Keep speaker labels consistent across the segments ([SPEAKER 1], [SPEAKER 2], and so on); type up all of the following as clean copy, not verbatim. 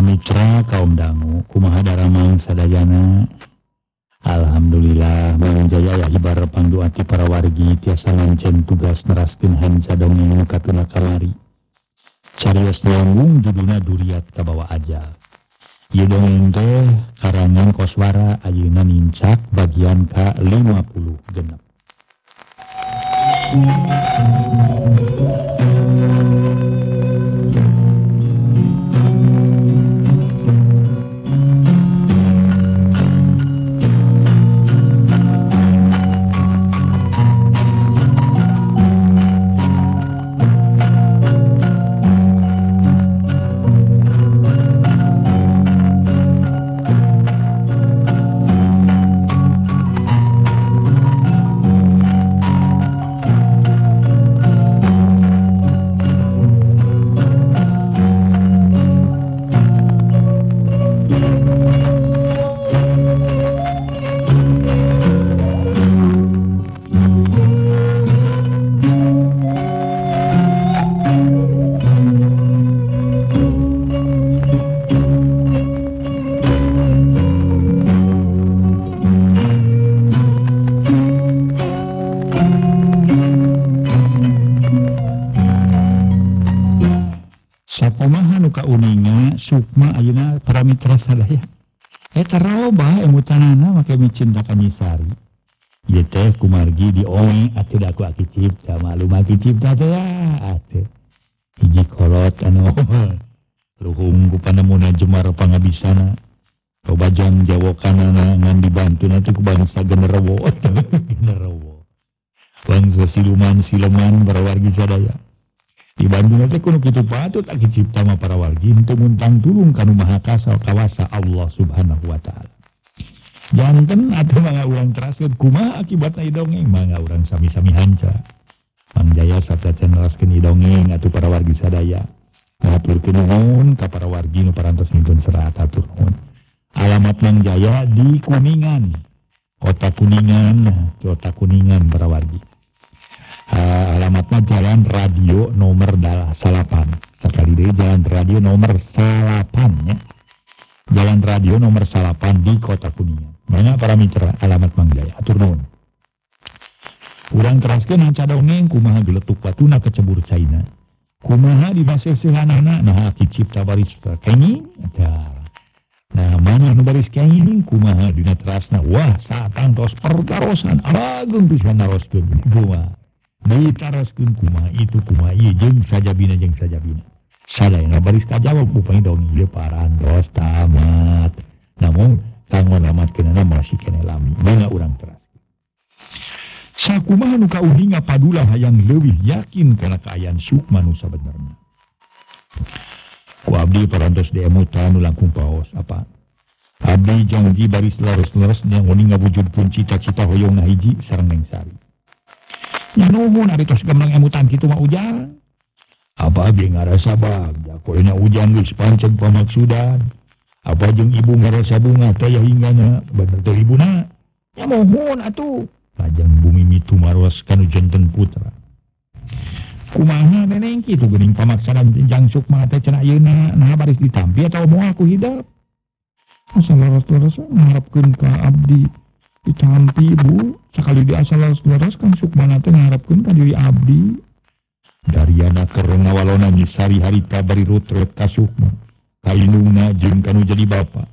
[SPEAKER 1] Mitra kaum dangu kumaha daramang sadayana. Alhamdulillah Mang Jaya ya hibar pangduati para wargi tiasa ngancen tugas neraskeun hanca dongeng katuna kamari. Carios nyambung judulna Duriat Kabawa Ajal. Ieu dongeng teh karangan Koswara ayeuna Nincak bagian ka-56. Sakumaha nu kauninga Sukma ayeuna para mitra sadaya. Eta robah emutanana make micin da Kanyisari. Ieu teh kumargi dioeng atuh da ku Aki Cipta, malum Aki Cipta teh atuh. Hiji kolot anu luhung ku panemuna Jemar pangabisana. Loba jang jawokanana ngan dibantuna teh ku bangsa Genderuwo. Genderuwo. Bangsa siluman barawargi sadaya. Di Bandung teh kudu kitu patut Aki Cipta mah para wargi henteu muntang tulung kanu maha kawasa Allah Subhanahu wa taala. Janten atuh mangga urang teraskeun kumaha akibatna ieu dongeng mangga urang sami-sami hanca. Mang Jaya sarta neraskeun ieu dongeng atuh para wargi sadaya. Ngaturkeun nuhun ka para wargi nu parantos ngintun serat atur nuhun. Alamat Mang Jaya di Kuningan. Kota Kuningan para wargi. Alamatnya Jalan Radio nomor 8 sekali deh Jalan Radio nomor 8 ya. Jalan Radio nomor 8 di Kota Kuningan. Mana para mitra alamat Mang Jaya atur nuhun. Urang teraskeun hanca dongeng kumaha geletuk batuna kecebur caina. Kumaha dibaseusehanana nah Aki Cipta baris kenging nah mana nu baris kenging kumaha dina terasna wah saatan tos pertarosan agung pisan naroskeun kumaha ditaroskeun kumaha itu kumaha ieu jeung sajabina sadayana baris kajawab upami dongeng ieu parantos tamat namun kanggo namatkeunana masih keneh lami mangga urang teraskeun sakumaha nu kauninga padula hayang leuwih yakin kana kaayaan Sukma nu sabenerna ku abdi parantos deemutan nu langkung paos apa abdi janji baris leres-leres nya ngoni ngawujudkeun cita-cita hoyongna hiji sareng Neng Sari. Nya nuhun ari tos gemeng emutan kitu mah ujang. Apa abdi ngarasa bagja koina ujang geus pancen pamaksudan. Apa jeung ibu ngarasa bunga teh hinggana bener teh ibuna. Nya mohon atuh lajang bumi mitu maros kanu janten putra. Kumaha neneng kitu geuning pamaksadan Jang Sukma teh cenah ayeuna nah baris ditampi atawa moal ku hidup. Asal leres-leres ngarepkeun ka abdi ditampi Bu. Sakali di asal leres kan Sukmana teh ngarepkeun ka diri abdi. Dariana keur ngawalona nyisari harita bari rutret ka Sukma. Ka indungna jeung kanu jadi bapa.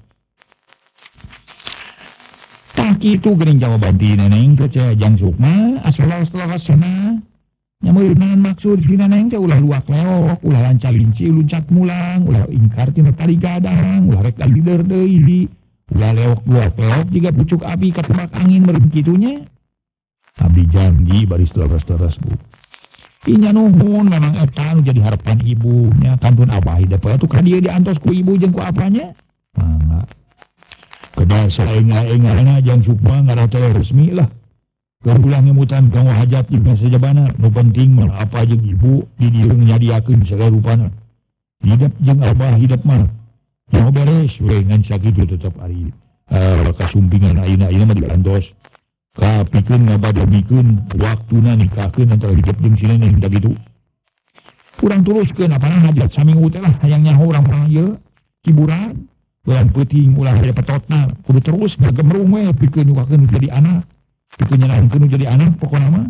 [SPEAKER 1] Tah kitu geuning jawaban ti neneng teh Jang Sukma asal leres cenah. Nya meureunan maksud si neneng teh ulah luak leok, ulah lancalinci luncat mulang, ulah ingkar tina tali gadang, ulah rek lider deui. Ulah leok jiga pucuk api katebak angin meureun kitunya. Abdi janji baris leres-leres Bu. Inya nuhun memang eta nu jadi harapan ibunya kantun abah hidup atuh ka dieu diantos ku ibu jeung ku apanya. Mangga. Kedah saenga-engana Jang Sukma ngarana teh resmi lah. Keur ulah ngemutan kanggo hajat di sajabana nu penting mah apa jeung ibu di dieu nyadiakeun segala rupana. Hidup jeung abah hidup mah nya beres we ngan sakitu tetep ari kasumpingan ayeuna mah digantos. Kapikeun ngabadamikeun waktuna nikahkeun antara hidup jeung si neneng da kitu. Urang teruskeun apana hajat saminggu teh lah hayang nyaho urang ieu. hiburan bulan puting ulah aya petotna kudu terus ngagemrung we pikeun nyukakeun jadi anak pikeun nyanakeun jadi anak pokona mah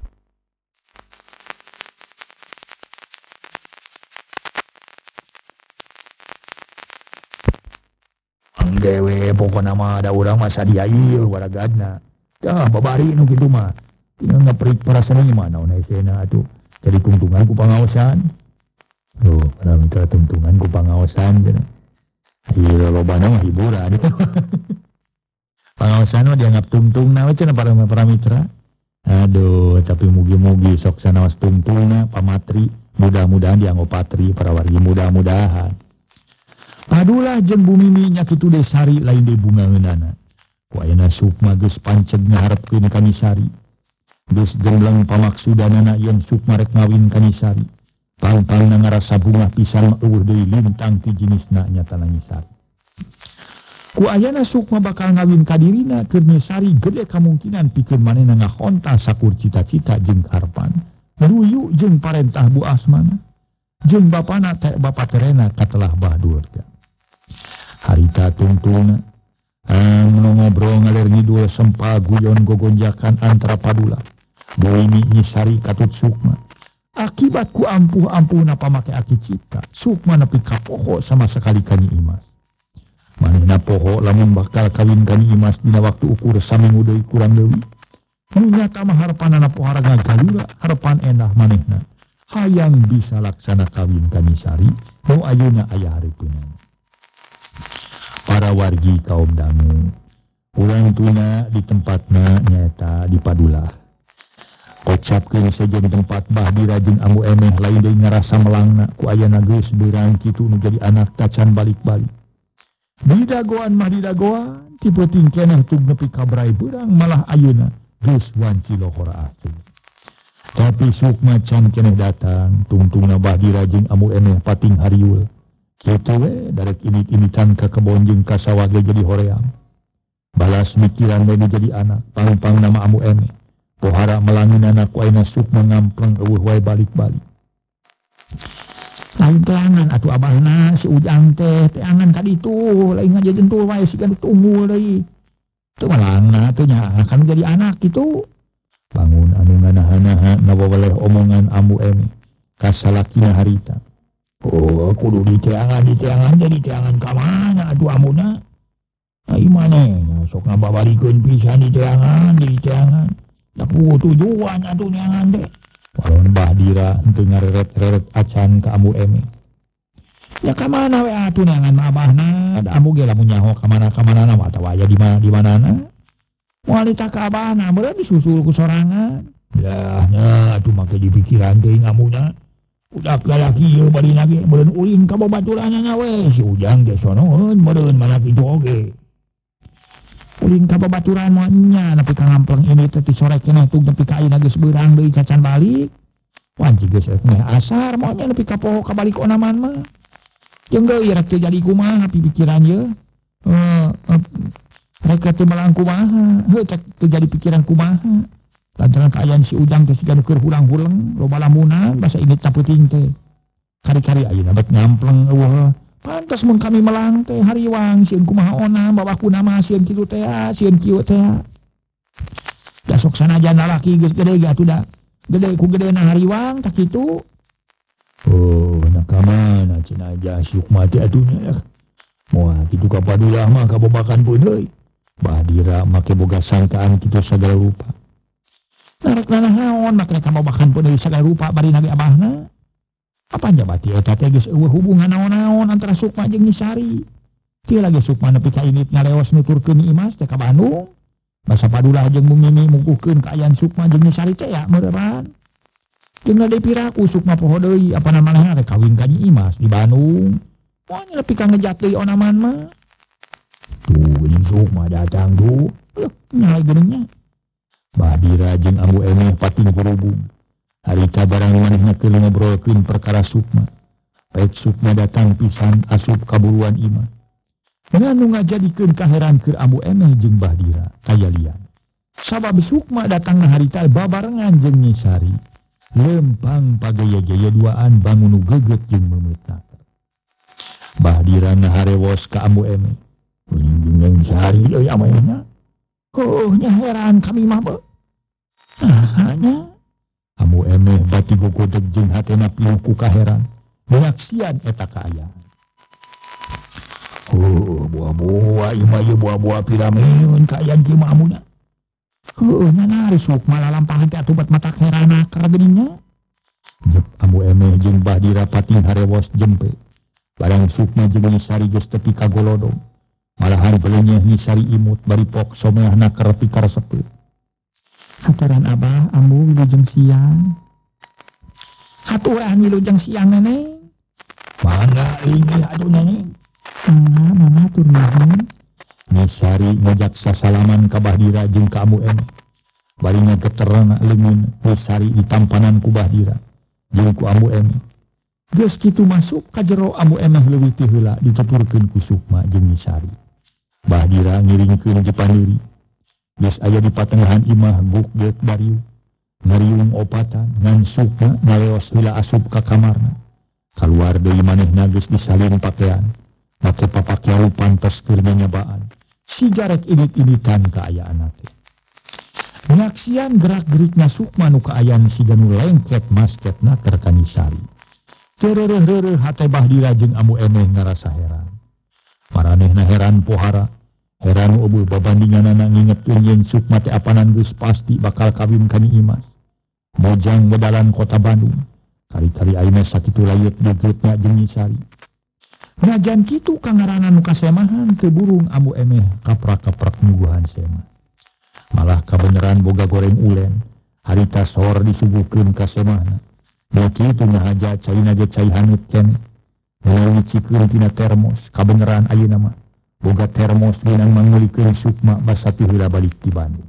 [SPEAKER 1] anggewe pokona mah ada urang mah sadia ieu waragadna tah babari nu kitu mah tinggal ngaprik para seniman naon esena atuh jadi tungtungan ku pangaosan para mitra tungtungan ku pangaosan cenah ieu lobana mah hiburan pangaosan mah dianggap tungtungna we cenah para mitra aduh tapi mugi-mugi sok sanaos tungtungna pamatri mudah-mudahan dianggo patri para wargi mudah-mudahan padulah jeung bumi minyak kitu deui sari lain deui bungaeunana ku ayeuna Sukma geus panceg ngaharepkeun ka Nisari geus gembleng pamaksudanana yen Sukma rek ngawin ka Nisari pang-pangna ngarasa bunga pisan eueuh deui lintang ti jenisna nyatana Nisari ku ayeuna Sukma bakal ngawin ka dirina keur Nisari gede kamungkinan pikeun manehna ngahonta sakur cita-cita jeung harepan luyu jeung parentah Bu Asmana jeung bapana teh bapa terena katelah Bahdur harita tungtungna ngobrol ngalir ngidul sempa guyon gogonjakan antara padula Boimi Nisari katut Sukma akibat ku ampuh-ampuhna pamake aki cipta Sukma nepi ka poho sama sekali ka Nyi Imas manehna poho lamun bakal kawin ka Nyi Imas dina waktu ukur saminggu deui kurang leuwih nu nyata mah harepanana pohara ngagalura harepan endah manehna hayang bisa laksana kawin ka Nisari nu ayeuna aya hareupeunna para wargi kaum dangu urang tuna di tempatna nyaeta di Padulah kocapkeun sejen tempat Bahdira jeung Ambu Emeh lain deui ngarasa melangna ku ayeuna geus beurang kitu nu jadi anak tacan balik-balik di dagoan mah di dagoan ti peuting keneh tug nepi ka brai beurang malah ayeuna geus wanci lohora atuh tapi Sukma can keneh datang tungtungna Bahdira jeung Ambu Emeh pating hariul kitu we darek init-initan ka kebon jeung ka sawah ge jadi horeang balas mikiran we jadi anak pang-pang nama Ambu Emeh pohara melanginana ku ayeuna Sukma ngampleng eueuh wae balik-balik lain teangan atuh abahna si Ujang teh teangan ka ditu lain ngajejentul wae siga tunggul deui teu malangna teu nya kan jadi anak kitu bangun anu nganaha-naha ngawaweleh omongan Ambu Emeh ka salakina harita oh kudu diteangan jadi teangan ka mana atuh amuna ai manehna sok ngababalikeun pisan diteangan jadi teangan da puguh tujuan atuh neangan teh walon Bahdira henteu ngareret-reret acan ka Ambu Emeh ya ka mana we atuh neangan abahna da Ambu ge lamun nyaho ka mana-mana mah atawa aya di manana moal ditah ka abahna meureun disusul ku sorangan dah nya atuh make dipikiran teuing amuna udah lalaki ieu bari nage meureun ulin ka babaturanna we si Ujang ge sonoeun meureun mana kitu oge ulin ka babaturan moal nya nepi ka ngampleng ini teh ti sore keneh tug nepi ka ayeuna geus beurang deui cacan balik wanci geus meh asar moal nya nepi ka poho ka balik onaman mah jeung deui rek teu jadi kumaha pikiran ieu rek teu melang kumaha heuh teu jadi pikiran kumaha lantaran kaayaan si Ujang teh siga keur hulang-hulang loba lamunan basa init peuting teh kari-kari ayeuna bet ngampleng eueuh pantes mun kami melang teh hariwang sieun kumaha ona babaku nama sieun kitu teh sieun kieu teh da sok sanajan lalaki geus gede ge atuh da gede ku gedena hariwang tak kitu oh na ka mana cenah aja Sukma teh atuh nya moal kitu ka Padulah mah kabobakan pun deui Bahdira make boga sangkaan kitu sagala rupa narek nanahaon make kabobakan pun deui sagala rupa bari nage abahna apa jabati eta teh geus eueuh hubungan naon-naon antara Sukma jeung Nisari teu lagi Sukma nepi ka init ngaleos nuturkeun Imas teh ka Bandung basa Padulah jeung Mumimi mukuhkeun kaayaan Sukma jeung Nisari teh ya meureun jeung deui piraku Sukma poho deui apa namana rek kawin ka Nyi Imas di Bandung moal nepi ka ngejat deui onaman mah tuh jeung Sukma datang tuh nya geuning Bahdira jeung Ambu Emeh pating kurubung harita barang manehna keur ngobrolkeun perkara Sukma baik Sukma datang pisan asup kaburuan Imah nganu ngajadikeun kaheran keur Ambu Emeh jeung Bahdira kayalian sabab Sukma datangna harita babarengan jeung Nisari lempang pagaya-gaya duaan bangun nu geugeut jeung meumeutna Bahdira Bahdira ngaharewos ka Ambu Emeh. Kuningging sari euy amayna. Nya heran kami mah be. Hanya Ambu Emeh bati gogodeg jeung hatena piluh ku kaheran. Menyaksian eta kaayaan. Buah-buah ieu buah-buah pirameun kaayaan kieu mah amuna. Nya nari sukma lalampahan teh atuh bat matak herana keur geuninnya. Jep Ambu Emeh jeung Bahdira pating harewos jempe. Barang sukma jeung Nisari geus tepi ka golodong. Malahan belenyeh Nisari imut bari pok someahna keur pikar sepeut. Haturan Abah Ambu wilujeng siang. Haturan wilujeng siang Neneng. Mangga linggih atuh Neneng. Mangga tur nuhun. Nisari ngajak sasalaman ka Bahdira jeung ka Ambu Emeh. Bari ngageterna leungeun Nisari ditampanan ku Bahdira jeung ku Ambu Emeh. Geus kitu masuk ka jero Ambu Emeh leuwih ti heula dituturkeun ku Sukma jeung Nisari. Bahdira ngiringkeun Jepandeuri. Geus aya di patengahan imah guk-geuk bariu. Ngariung opatan ngan Sukma ngaleos heula asup ka kamarna. Kaluar deui manehna geus disalin pakean. Make papakyau pantes keur nyabaan. Sigarek init-initan kaayaan teh. Penyaksian gerak-gerikna Sukma nu kaayaan siga nu lengket masketna keur ka Nisari. Tereureureuh hate Bahdira jeung Ambu Emeh ngarasa heran. Maranehna heran pohara. Heran eueuh babandinganana ngingetkeun yen Sukma teh apanan geus pasti bakal kawin ka Nyi Imas. Mojang modalan kota Bandung. Kari-kari ayeuna sakitu layut gegetna jeung Nisari. Najan kitu kangarana nu kasemahan teu burung Ambu Emeh kaprak-kaprak nyuguhan sema. Malah kabeneran boga goreng ulen. Harita sor disuguhkeun ka semahna. Da kitu ngahaja caina ge cai hanut keneh. Ngawicikeun tina termos kabeneran ayeuna mah. Boga termos geunang manggulikeun Sukma basa ti heula balik ti Bandung.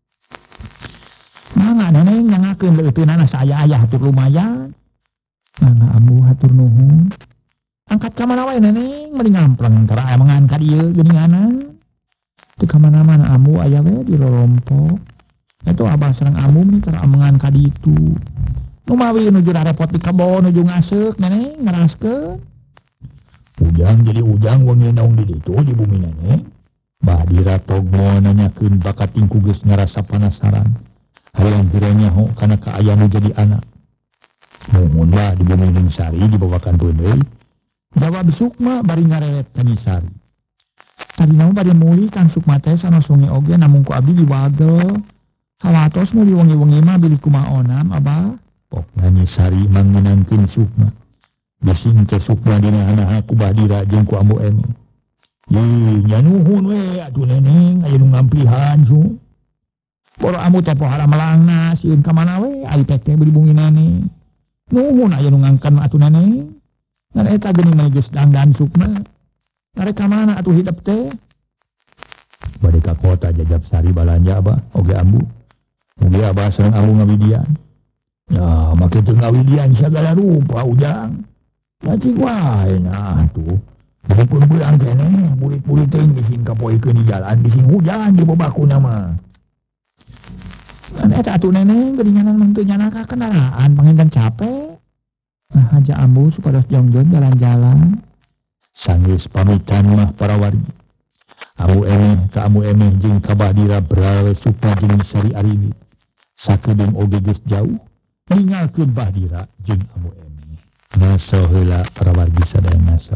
[SPEAKER 1] Mangga Neneng nyangakeun leuteunana saya aya hatur lumayan. Mangga Ambu hatur nuhun. Angkat ka mana wae Neneng meuring ngampleng tara aya mangan ka dieu geuninganna. Teu ka mana-mana Ambu aya we di rorompok. Eta Abah sareng Ambu meni tara mangan ka ditu. Nu mawi nuju repot di kebon nuju ngaseuk Neneng ngaraskeun. Ujang jadi ujang wengi naung di ditu di bumi Neneng. Bahdira togmo nanyakeun bakat tingku geus ngarasa penasaran. Hayang kiranya ho kana kaayaan nu jadi anak. Nuhun lah di bumi Nisari dibawakan deui. Jawab Sukma bari ngareret ka Nisari. Tadi naon bari meuli Kang Sukma teh sanes wengi oge namung ku abdi diwagel. Hawatos meuli wengi-wengi mah bilih kumaha onam Abah. Pokna Nisari mangngenangkeun Sukma. Bising teh Sukma dina hanaha ku Bahdira jeung ku Ambu Emeh. Ye nya nuhun we atuh Neneng aya nu ngamplihan su. Boro Ambu teh pohara melangna sieun ka mana we ari pek teh beli bumi Neneng. Nuhun aya nu ngangkan atuh Neneng. Ngan eta geuning mah geus dandan Sukma. Ngarek ka mana atuh hidup teh? Bade ka kota jajab sari balanja Abah, oge Ambu. Oge Abah sareng Ambu ngawidian. Ya, make teu ngawidian sagala rupa ujang. Cacing wae nah tuh. Bukun bulan keneh, murid-murid teh bisin kapoekeun di jalan, bisin hujan di babakuna mah. Kan eta atuh Neneng geuninganan mah teu nyanaka kendaraan panginten capek. Nah, haja Ambu supados jongjon jalan-jalan. Sanggeus pamitan mah para wargi. Ambu Emeh ka Ambu Emeh jeung ka Bahdira brawe Sukma jeung Nisari arini. Sakedeung oge geus jauh ninggalkeun Bahdira jeung Ambu Emeh. Ngaso heula para wargi sadaya ngaso.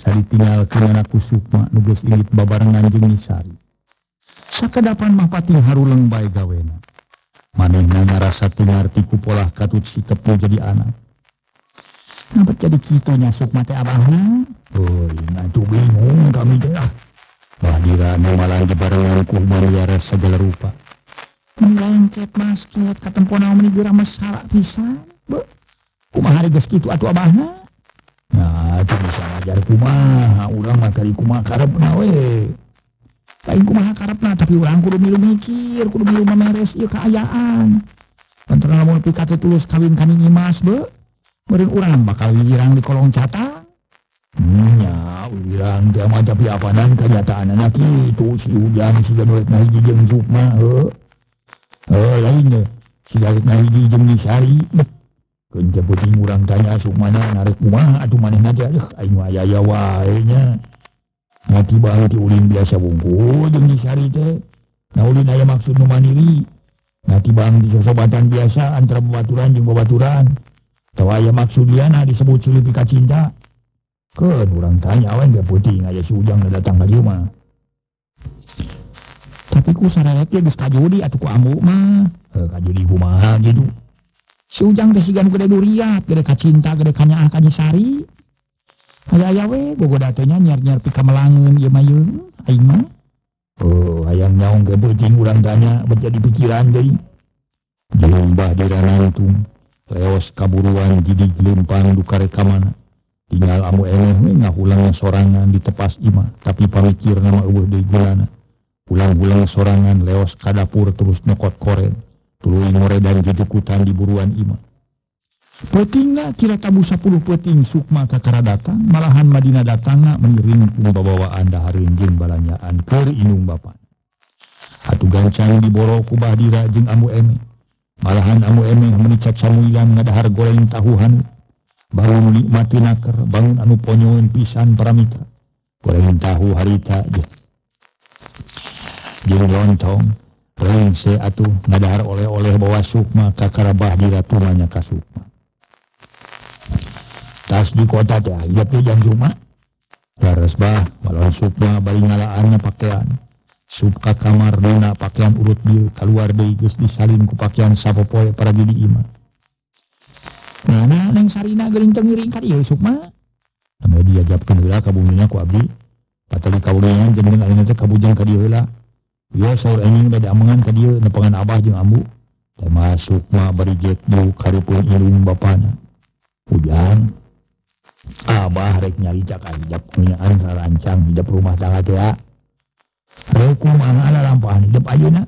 [SPEAKER 1] biasa ditinggalkeun ku Sukma nu geus ilit babarengan jeung Nisari. Sakedapan mah pating haruleng bae gawena. Manehna ngarasa teu ngarti ku polah katut si Tepu jadi anak. Ngapa jadi kitu nya Sukma teh abahna? Euy, ngatu bingung kami teh ah. Bahdira nu malang dibarengan ku maliara segala rupa. Lengket basket katempona meni geura mesara pisan. Beuh. Kumaha geus kitu atuh abahna? Nah, itu bisa ngajar kumaha, urang mah kari kumaha karepna we. Lain kumaha karepna, tapi urang kudu milu mikir, kudu milu mameres ieu kaayaan. Antara lamun pika teh tulus kawin kani Imas, beuh. Meureun urang bakal wirang di kolong catang. Nya, wirang teh mah tapi apanan kanyataanna kitu si Ujang siga nuretna hiji jeung Sukma, heuh. Lain deh, siga nuretna hiji jeung Nisari. Keun penting urang tanya Sukmana narek kumaha atuh manehna teh aing mah aya wae nya. Ngati bae ti ulin biasa wungkul jeung Nisari teh. Na ulin aya maksud nu mandiri. Ngati bang di sosobatan biasa antara babaturan jeung babaturan. Teu aya maksud liana disebut silih pika cinta. Keun urang tanya we ge penting aya si Ujang datang ka dieu mah. Tapi ku sareret ge geus kajudi atuh ku ambu mah. Kajudi kumaha gitu. Si Ujang teh sigan gede duriat, gede kacinta, gede kanyaah ka Nisari. Aya we gogoda teh nya nyer-nyer pika melangeun ieu mah yeung aing mah. Hayang nyaong ge penting urang tanya berjadi pikiran deui. Jeung Bahdira nangtung, leos kaburuan jidig leumpang duka reka mana. Tinggal amu eneh we ngahulang sorangan di tepas imah, tapi pamikirna mah eueuh deui geulana. Ulang-ulang sorangan leos ka dapur terus nyokot koreng. Tuluy ngoredan jujukutan di buruan imah. Petingna kira tabu 10 peting Sukma kakara datang, malahan Madina datangna mengiring pembawaan dahareun jeung balanyaan keur indung bapa. Atuh gancang diboro ku Bahdira jeung Amu Emeh. Malahan Amu Emeh meuni cacamuilan ngadahar goreng tahuhan. Baru nikmati naker, bangun anu ponyoeun pisan para mitra. Goreng tahu harita jeung lontong. Rengse atuh ngadahar oleh-oleh bawa Sukma kakara Bahdira tumanya ka Sukma. Tas di kota teh hidup teh jang Sukma. Laras bah walau Sukma bari ngalaanna pakaian. Sup ka kamar dina pakaian urut dieu kaluar deui geus disalin ku pakaian sapopoe para di imah. Nah, neng Sarina geuning teu ngiring ka dieu Sukma. Ame diajabkeun heula ka bumina ku abdi. Patali kawulingan jeung ayeuna teh kabujang ka dieu heula. Ya saur anjing beda amangan ka dieu nepangan abah jeung ambu. Teh masuk mah bari jek dieu kareupeun ilung bapana. Ujang. Abah rek nyarita ka hidap punyaan rarancang hidap rumah tangga teh. Rek kumaha lalampahan hidap ayeuna?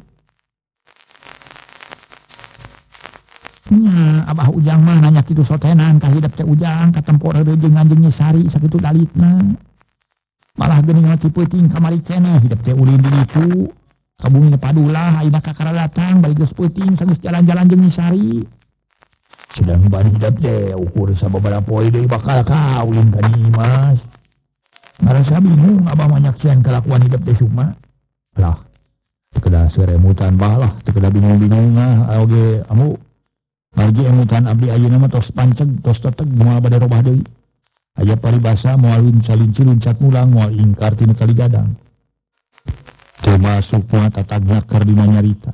[SPEAKER 1] Nya abah Ujang mah nanya kitu sotenan ka hidap teh Ujang ka tempor jeung anjeun Nisari sakitu dalitna. Malah geuning mati peuting kamari keneh hidap teh ulin di ditu. Kabungina padulah ayeuna kakara datang bari geus peuting sageus jalan-jalan jeung Nisari. Sedang bari hidap teh ukur sababaraha poe deui bakal kawin ka Dimas. Ngarasa bingung abah mah nyaksian kalakuan hidap teh Sukma. Lah, teu kedah seremutan bae lah, teu kedah bingung-bingung oge amu. Margi emutan abdi ayeuna mah tos panceg, tos teteg moal bade robah deui. Aya paribasa moal lunca-linci luncat mulang moal ingkar tina kali gadang. Termasuk mah tatagna keur dina nyarita.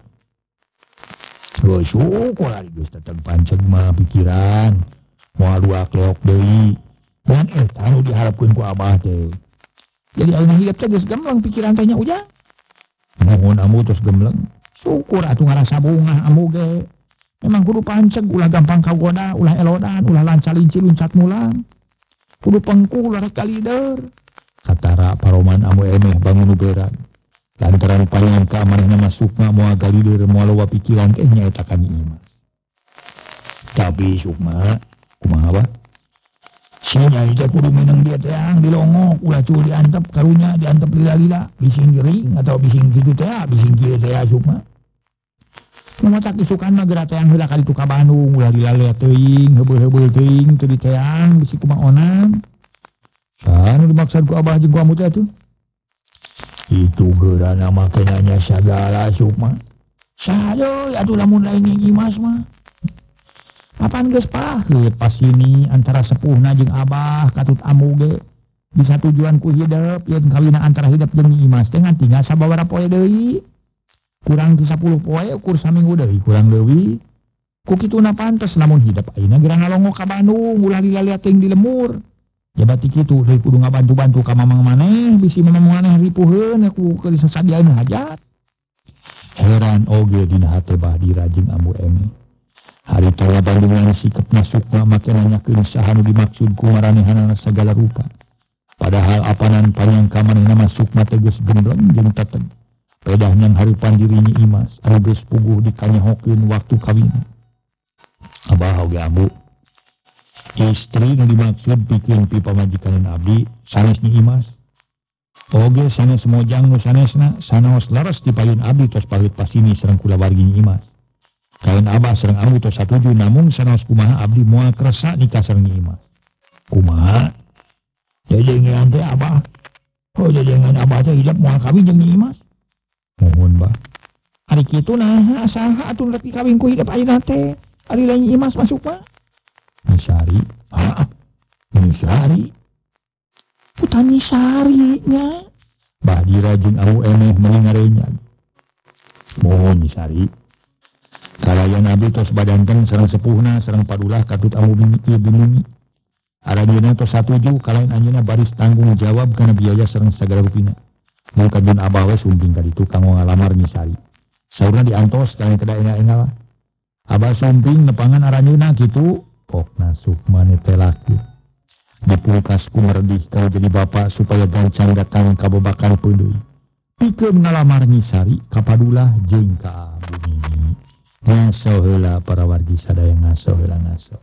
[SPEAKER 1] Syukur ari geus teteg panceg mah pikiran moal dua kleok deui. Dan eta nu diharapkeun ku abah teh. Jadi ayeuna hidup teh geus gemleng pikiran teh nya Ujang. Mohon amu tos gemleng. Syukur atuh ngarasa bungah amu ge. Memang kudu panceg ulah gampang kagoda, ulah elodan, ulah lanca-linci luncat mulang. Kudu pengkuh ulah rek kalider. Katara paroman Amu Emeh bangun uberan. Lantaran panyangka manehna mah Sukma moal galidir moal loba pikiran teh nyaeta ka Imas. Tapi Sukma kumaha ba? Si nyai teh kudu meneng dia teh dilongok ulah cul diantep karunya diantep lila-lila bising gering atau bising kitu teh bising kieu teh Sukma. Mamatak isukan mah geura teang heula ka ditu ka Bandung ulah dilalea teuing heubeul-heubeul teuing teu diteang bisi kumaha onan. Saha nu dimaksud ku abah jeung ku amu teh atuh? Itu geurana make nanya sagala Sukma. Saha atuh lamun lain Imas mah. Apaan geus paheut pas ini antara sepuhna jeung abah katut amu ge. bisa tujuanku hidup yang kawina antara hidup jeung Imas teh ngan tinggal sababaraha poe deui kurang ti 10 poe ukur saminggu deui kurang leuwih ku kituna pantes lamun hidup ayeuna geura ngalongo ka Bandung ulah dilaliat teuing di lemur ya bati kitu deui kudu ngabantu-bantu ka mamang maneh bisi mamang maneh ripuheun aku keur sasadiaeun hajat heran oge dina hate Bahdira jeung Ambu Emi hari teh Bandungan sikepna sukma make nanyakeun saha nu dimaksud ku maranehanana segala rupa padahal apanan panyangka manehna mah sukma teh geus gembleng jeung teteg pedah nyang harupan dirinya Imas anu geus puguh dikanyahokeun waktu kawinna Abah oge Ambu istri nu dimaksud pikeun pi pamajikan abdi sanes ni Imas oge sanes mojang nu sanesna sanaos leres dipayun abdi tos palit pasini sareng kulawargi ni Imas kain Abah sareng Ambu tos satuju namun sanaos kumaha abdi moal kersa nikah sareng ni Imas kumaha jajengan teh Abah jajengan Abah teh hidup moal kawin jeung ni Imas mohon Bah ari kitu nah saha atuh rek kawin ku hidup ayeuna teh ari lain Imas masuk Pak Nisari Nisari putan Nisarinya Bahdira jeung Ambu Emeh meningarenya mohon Nisari kalayan abdi tos badanten sareng sepuhna sareng padulah katut Ambu binuni aradina tos satuju kalayan anjeunna baris tanggung jawab kana biaya sareng sagala rupina mun kadun Abah we sumping ka ditu kanggo ngalamar Nisari saurna diantos kalayan kada engal-engal Abah sumping nepangan aranjeunna kitu pokna sukma teh laki dipulkas ku merdih kalau jadi bapak supaya gancang datang kabobakan peudeuy pikeun ngalamar Nisari ka padulah jeung ka Abu Mimi ngaso heula para wargi sadaya ngaso heula ngaso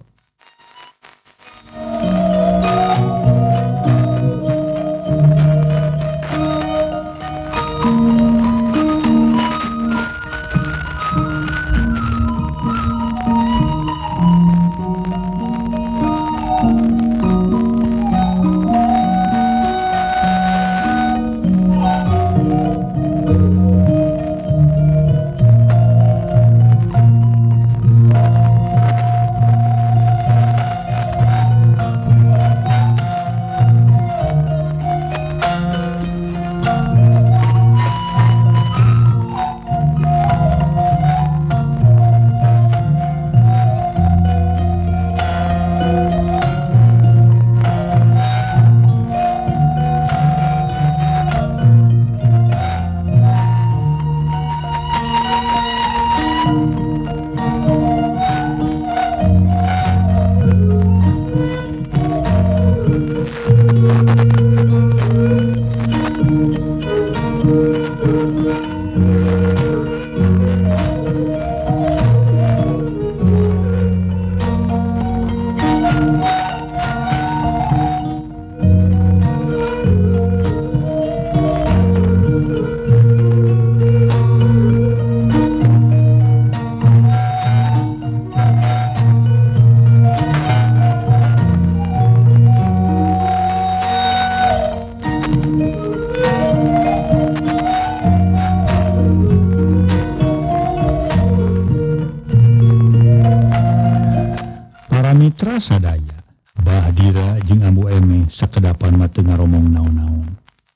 [SPEAKER 1] mitra sadaya Bahdira jeung Ambu Emeh sakedapan mah teu ngaromong naon-naon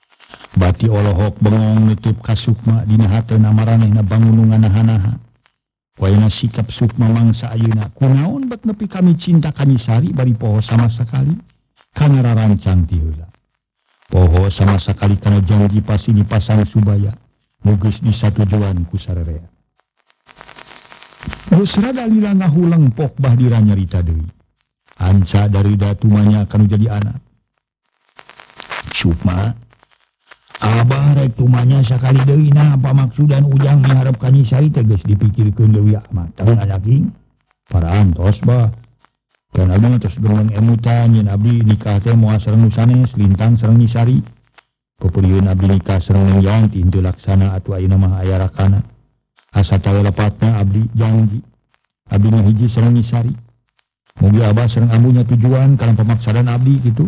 [SPEAKER 1] bati olohok bengong nitip ka Sukma dina hateuna maranehna bangun nganaha-naha wayna sikap Sukma mangsa ayeuna kunaon bet nepi kami cinta ka Nisari bari poho sama sakali kana rarancang ti heula poho sama sakali kana janji pasti dipasang subaya nu geus disatujuan ku sararea. Geus rada lila ngahulang pok Bahdira nyarita deui. Anca dari datumanya kanu jadi anak. Sukma, Abah rek tumanya sakali deui na pamaksudan ujang miharep ka Nisari teh geus dipikirkeun leuwih matang anaking. Parantos bah. Kan abdi tos gemeng emutan yen abdi nikah teh moal sareng nu sanes lintang sareng Nisari. Pepulieun abdi nikah sareng Neng Yanti teu laksana atuh ayeuna mah aya rakana. Asa tawe lepatna abdi janji. Abdi mah hiji sareng Nisari. Mugi Abah sareng ambunya tujuan kana pamaksadan abdi kitu.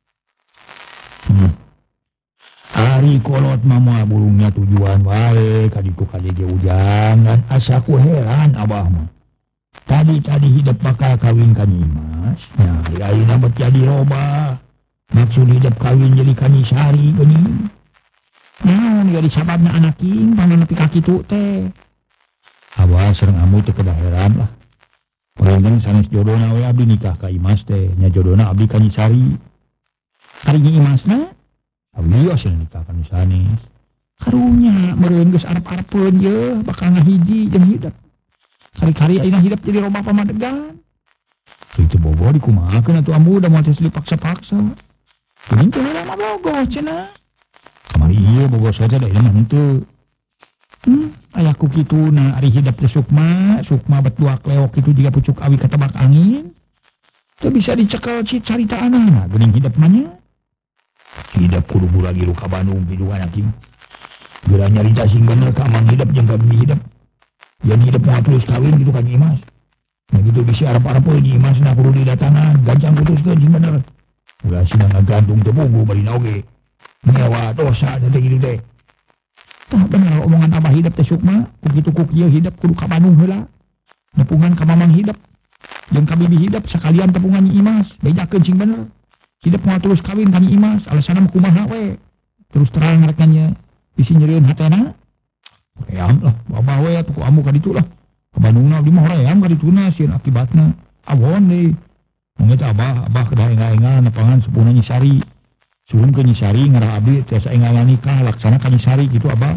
[SPEAKER 1] Ari kolot mah moal burungnya tujuan wae kaditu kadege ujangan asaku heran Abah mah. Tadi hidup bakal kawin ka Nimas. Nah, ayeuna bet jadi loba. maksud hidup kawin jadi Kanyisari geuning. Naon jadi sababna anak king paman nepi ka kitu teh. Abah sareng amu teu kedah heran lah. Palingan sanes jodona we abdi nikah ka Imas teh, nya jodona abdi Kanyisari. Ari Imasna abdi asa nikah ka sanes. Karunya meureun geus arep-arepeun ye bakal ngahiji jeung hidup. Kari-kari ayeuna hidup jadi loba pamadegan. Itu bogo dikumahakeun atuh amu da moal tes dipaksa-paksa. Geuning teh heula mah bogo cenah. Kamari ieu bogo saja da ieu mah henteu. Aya ku kituna ari hidup teh sukma bet dua kleok kitu jiga pucuk awi katebak angin. Teu bisa dicekel carita anana geuning hidup mah nya. Hidup kudu buragi lu ka Bandung kitu anak ieu. Geura nyarita sing bener ka amang hidup jeung ka bibi hidup. Yen hidup moal tulus kawin gitu kan Imas. Nah gitu bisi arep-arepeun di Imas na kudu didatangan gancang putuskeun sing bener. Ulah sina ngagantung teu bogo barina oge. Nyawa dosa teh kitu teh. Tah bener omongan Abah hidup teh sukma, ku kitu ku kieu hidup kudu ka Bandung heula. Nepungan ka mamang hidup. Jeung ka bibi hidup sakalian tepungan Nyi Imas, bejakeun sing bener. Hidup moal tulus kawin ka Nyi Imas, alasanna kumaha we. Terus terang rek nya bisi nyeureun hatena. Ream lah, babah we atuh ku amu ka ditu lah. Ka Bandungna abdi mah ream ka dituna sieun akibatna. Awon deui. Mung eta abah kedah enga-enga nepangan sepuhna Nyi Sari. Suhun ke Nyi Sari ngarah abdi tiasa enga nikah laksana ka Nyi Sari gitu abah.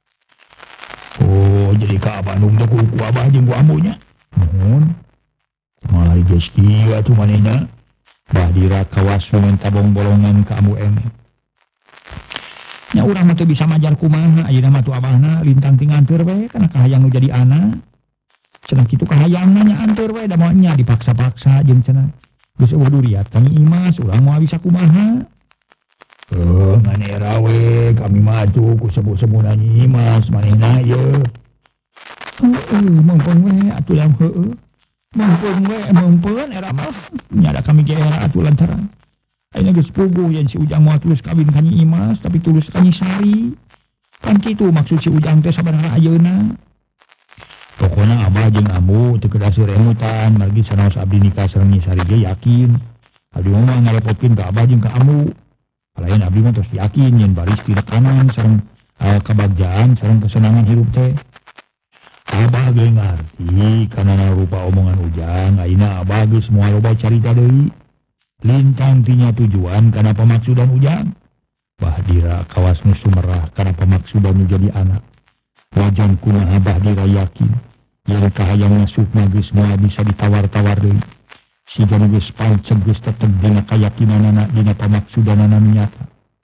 [SPEAKER 1] Oh, jadi ka Bandung teh ku abah jeung ku amunya. Nuhun. Mari geus kieu atuh manehna. Bahdira kawasu minta bolongan ka amu eme. Nya urang mah teu bisa majar kumaha ayeuna mah tu abahna lintang ting anteur we kana kahayang nu jadi anak. Cenah kitu kahayangna nya anteur we da moal nya dipaksa-paksa jeung cenah. Geus eueuh duriat ka Nyi Imas urang moal bisa kumaha. Nganera we kami mah atuh ku sepuh-sepuhna Nyi Imas manehna ieu. Mangpun we atuh lam heueuh. Mangpun era mah nya da kami ge era atuh lantaran. Ayeuna geus puguh yen si Ujang moal tulus kawin ka Nyi Imas tapi tulus ka Nyi Sari. Kan kitu maksud si Ujang teh sabanara ayeuna. Pokona abah jeung amu teu kedah siremutan margi sanaos abdi nikah sareng Nyi Sari ge yakin. Abdi mah ngarepotkeun ka abah jeung ka amu. Lain abdi mah tos yakin yen baris ti rekanan sareng kabagjaan sareng kesenangan hirup teh. Abah ge ngarti kana rupa omongan Ujang ayeuna abah geus moal loba carita deui. Lintang tinya tujuan karena pemaksudan Ujang. Bahdira kawas nu sumerah karena pemaksudan nu jadi anak. Wajan kumaha Bahdira yakin yen kahayangna sukma geus moal bisa ditawar-tawar deui. Siga nu geus panceg geus tetep dina kayakinanna dina pemaksudanana nyata.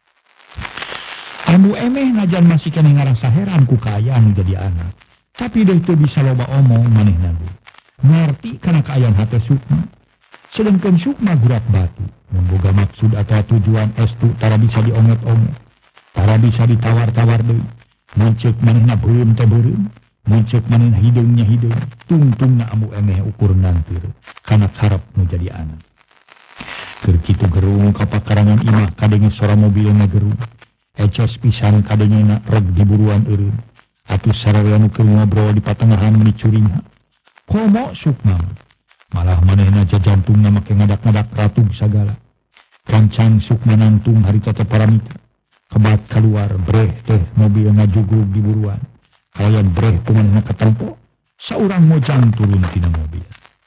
[SPEAKER 1] Amu emeh najan masih kene ngarasa heran ku kaayaan nu jadi anak. Tapi deui teu bisa loba omong manehna deui. Ngarti kana kaayaan hate sukma. Sedangkan sukma gurat batu, memboga maksud atau tujuan estu tara bisa dionget-onget, tara bisa ditawar-tawar deui. Muncek manehna beureum teh beureum, muncek manehna hideungnya hideung, tungtungna amu emeh ukur nantir, kana harap nu jadi anak. Keur kitu gerung kapakarangan imah kadenge sora mobilna gerung, eces pisan kadengena reg diburuan eureun, atuh sararea nu keur ngobrol di patengahan meni curingha. Komo sukma malah manehna jajantungna make ngadak-ngadak ratug sagala. Kancang sukma nangtung harita teh paramita. Kebat keluar breh teh mobil ngajugrug di buruan. Kalayan breh kumanehna katempo, saurang mojang turun tina mobil.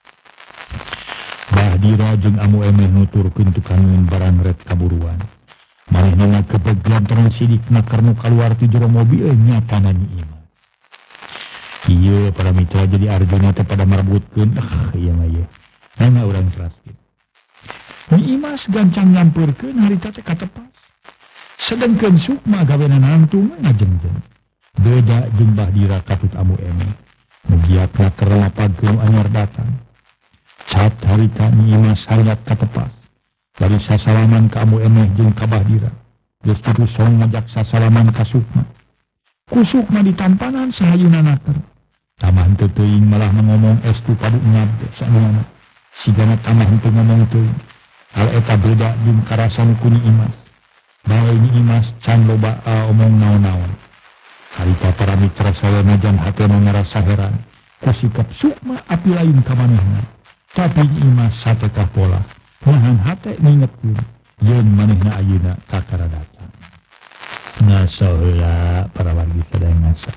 [SPEAKER 1] Bahdira jeung amu emeh nuturkeun tukangeun barang ret kaburuan. Manehna ngagebeg lantaran sidikna karena keluar ti jero mobil nyatana Nyi Imas. Iya para mitra jadi Arjuna teh pada marbutkeun. Iya mah ieu. Nana urang teraskeun. Nyi Imas gancang nyampeurkeun harita teh katepas. Sedengkeun sukma gawena nangtung ngajengjeng. Beda jeung Bahdira katut amu emeh. Mugiatna keur lapagkeun anyar datang. Cat harita Nyi Imas hayat katepas. Dari sasalaman ka amu emeh jeung ka Bahdira. Geus kitu song ngajak sasalaman ka sukma. Ku sukma ditampanan sahayuna naker. Tamah henteu teuing malah ngomong estu padu ngab saneuna. Sigana tamah henteu ngomong teuing. Hal eta beda jeung karasan ku Nyi Imas. Bae Nyi Imas can loba omong naon-naon. Harita para mitra saya najan hatena ngarasa heran. Ku sikap sukma api lain ka manehna. Tapi Nyi Imas satekah pola. Nahan hate ngingetkeun. yen manehna ayeuna kakaradatan. Ngaso heula para wargi sadaya ngaso.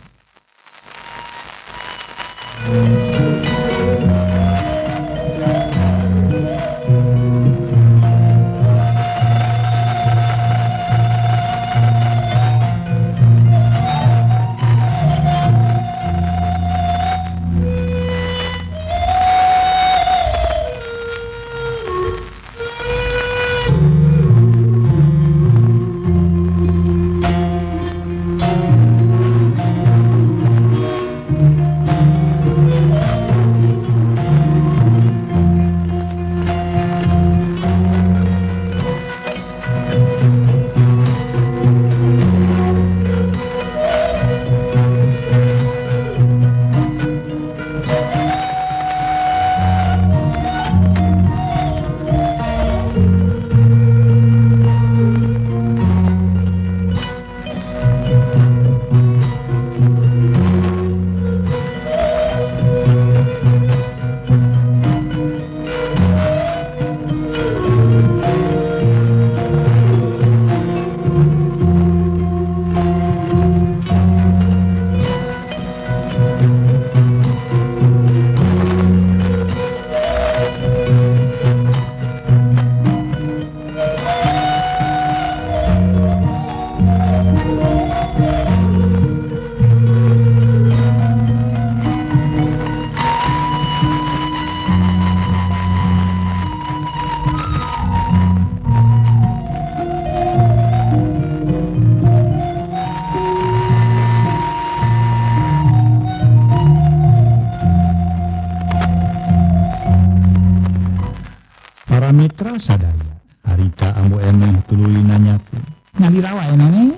[SPEAKER 1] Mitra sadaya harita ambu emeh tuluy nanyakeun ngalirawa ya neng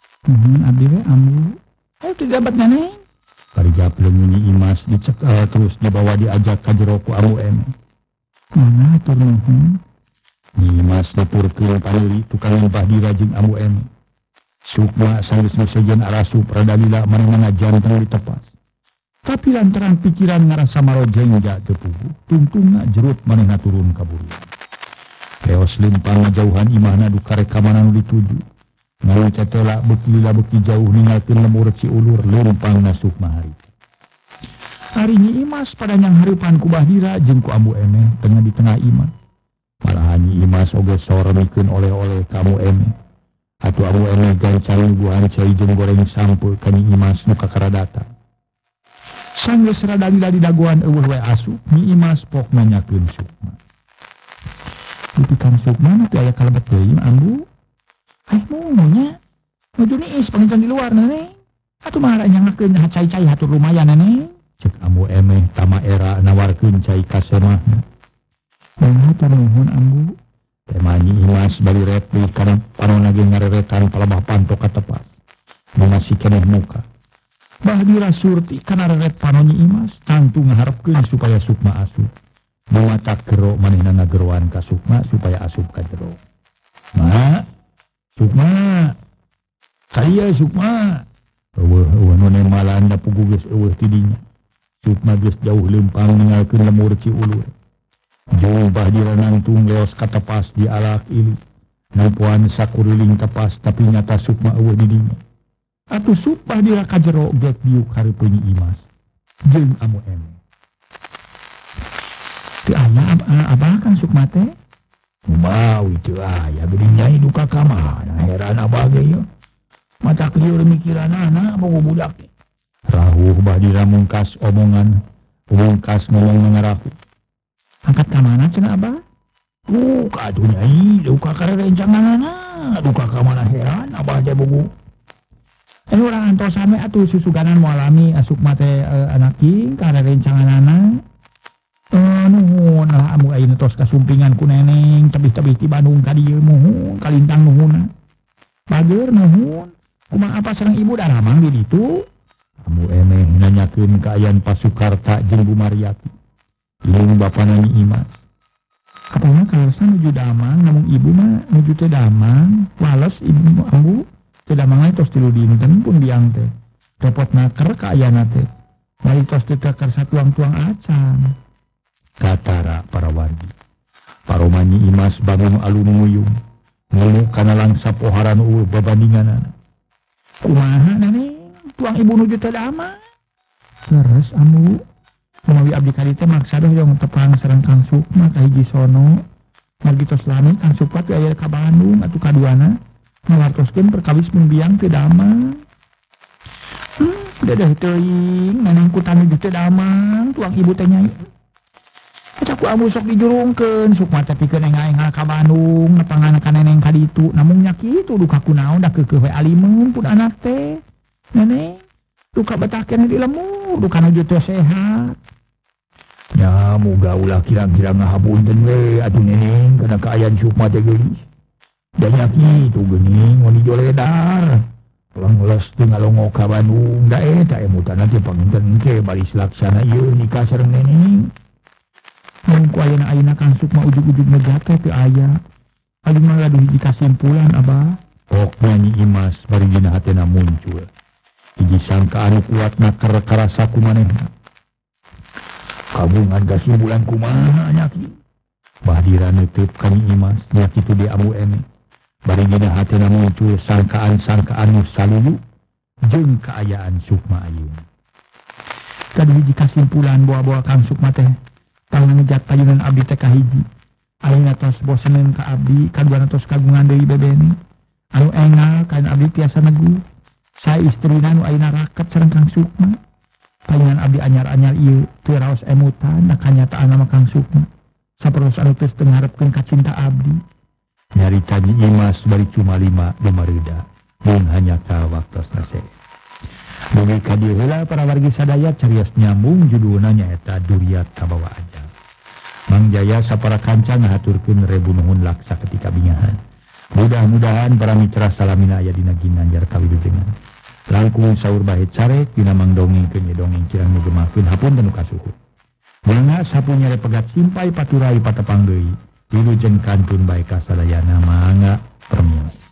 [SPEAKER 1] abdi we ambu ayo dijabat neng parigap leungeun Nyi Imas dicekal terus dibawa diajak ka jero ku ambu emeh mangga atur nuhun. Nyi Imas nuturkeun paneuli tukang Bahdira jeung ambu emeh sukma sanggeus nusejen arasup radalila manehna janten ditepas. Tapi lantaran pikiran ngarasa marojeng ja teu puguh tungtungna jerut manehna turun ka buruan. Leos limpang ngajauhan imahna duka rekamana nu dituju. Ngalu tetela beuki lila beuki jauh ninggalkeun lemur Ciulur limpang nasukma harita. Hari Nyi Imas pada nyang hareupan ku Bahdira jeung ku ambu emeh tengah di tengah imah. Malahan Nyi Imas oge soremikeun oleh-oleh ka ambu emeh. Atuh ambu emeh gancal nyuguhan cai jeung goreng sampeu ka Nyi Imas nu kakaradatan. Sanggeus radalila di dagoan eueuh we asup Nyi Imas pok nanyakeun sukma. Dipikan sukma nanti aya kalebet deui ambu. Munya nuju niis panginten di luar nene. Atuh mah nyangakeun cai-cai hatur lumayan nene. Cek ambu emeh tama era nawarkeun cai ka semahna. Hatur nuhun ambu. Tema Nyi Imas bali repli kana panonna ge ngareretan palebah pantok katepas. Masih keneh muka. Bahdira surti kana reret panon Nyi Imas cantu ngaharepkeun supaya sukma asup. Matak gero manehna ngageroan ka sukma supaya asup ka jero. Ma, sukma. Kaya sukma. Eueuh nu nemalanda puguh geus eueuh ti dinya. Sukma geus jauh leumpang ninggalkeun lemur Ciulur. Jeung Bahdira nangtung leos ka tepas di alak ili. Nampuan sakuriling tepas tapi nyata sukma eueuh di dinya. Atuh sup Bahdira ka jero gek diuk hareupeun Nyi Imas jeung ambu emeh. Teu aya abah kan sukma teh? Umawi teu aya geuning nyai duka ka mana heran abah ge ieu. Matak lieur mikiranana bogo budak teh. Rahuh Bahdira mungkas omongan, mungkas ngomong ngarahu. Angkat ka mana cenah abah? Duka atuh nyai, duka ka rerencanganana, duka ka mana heran abah teh bogo. Urang antosan we atuh susuganan moal alami sukma teh anak king ka rerencanganana. Nuhun lah amu ayeuna tos kasumpingan ku neneng tebih-tebih ti Bandung ka dieu muhun kalintang nuhunna. Bageur nuhun. Kumaha apa sareng ibu daramang di ditu? Ambu emeh nanyakeun kaayaan Pasukarta jeung Bu Mariati. Jeung bapana Nyi Imas. Apana kalesna nuju damang namun ibu mah nuju teh damang, wales ibu ambu. Teu damang tos tilu dinten pun biang teh. Repot naker kaayana teh. Bari tos teu keur satuang-tuang acan. Katara para wargi. Paroma Nyi Imas bangun alun nguyung. ngeluh kana langsa poharan babandingan kumaha neneng tuang ibu nuju teh dama terus amu kumawi abdi kali teh maksa dah yang tepang sareng Kang Sukma ka hiji sono margi tos lami Kang Sukma teh aya ka Bandung atuh kaduana ngawartoskeun perkawis mun biang teh dama udah teuing neneng ku tanu teh damang tuang ibu teh nyai eta ku amu sok dijurungkeun Sukma teh pikeun enga-enga ka Bandung nepangan ka neneng ka ditu namun nya kitu duka kunaon da keukeuh we alimeun pun anak teh neneng duka betah keneh di lemu duka nuju teu sehat nya muga ulah kirang-kirang ngahapunten we atuh neneng kana kaayaan Sukma teh geulis da nya kitu geuning mun dijoledar Langles teu ngalongo ka Bandung da eta emutana teh panginten engke baris laksana ieu nikah sareng neneng mun ku ayeuna Kang Sukma ujug-ujug ngejate teu aya ali mah gaduh hiji kasimpulan abah pok nyanyi Imas bari dina hatena muncul hiji sangka anu kuatna karasa kumanehna kabungan kasimpulan kumaha nya kieu bahdira neuteub ka Nyi Imas nya kitu di abu ene bari dina hatena muncul sangkaan-sangkaan nu saluyu jeung kaayaan Sukma ayeuna gaduh hiji kasimpulan boa-boa Kang Sukma teh tanggung ngejat payunan abdi teh kahiji ayeuna tos boseneun ka abdi kaduana tos kagungan deui bebeni anu engal kana abdi tiasa neguh sae istrina nu ayeuna raket sareng Kang Sukma payunan abdi anyar-anyar ieu teu raos emutan da kanyataan nama Kang Sukma sapertos anu teu ngarepkeun ka cinta abdi nyarita Nyi Imas bari cuma 5 lumareuda mun hanya ka waktosna seueur Bagi kadieu heula para wargi sadaya carios nyambung judulna nyaeta Duriat Kabawa Aja. Mang Jaya sapara kanca ngahaturkeun rebu nuhun laksa ketika bingahan. Mudah-mudahan para mitra salamina aya dina ginanjar kawilujengan. Langkung saur bahit carek dina mang dongengkeun dongeng cirang ngegemakeun hapunten kasuhun. Mangga sapunya repegat simpai paturai patepang deui. Wilujeng kantun bae kasadayana mangga permios.